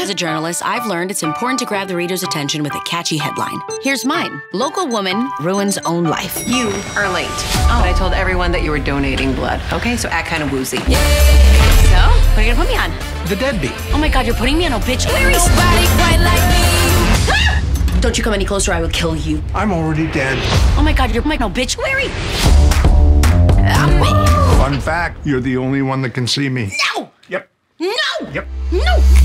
As a journalist, I've learned it's important to grab the reader's attention with a catchy headline. Here's mine. Local woman ruins own life. You are late. But I told everyone that you were donating blood. Okay, so act kind of woozy. So, what are you gonna put me on? The deadbeat. Oh my God, you're putting me on obituaries? Nobody quite like me. Don't you come any closer, I will kill you. I'm already dead. Oh my God, you're my obituary? Fun fact, you're the only one that can see me. No! Yep. No! Yep. No!